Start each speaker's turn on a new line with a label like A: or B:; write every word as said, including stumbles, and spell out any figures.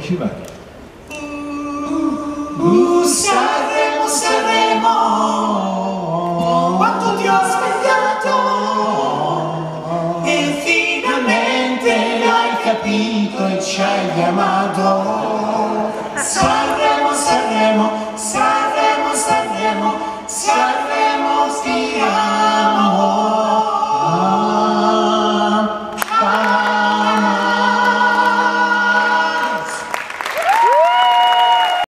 A: ci va?
B: Uh, Sanremo, Sanremo, quanto ti ho aspettato e finalmente l'hai capito e ci hai chiamato.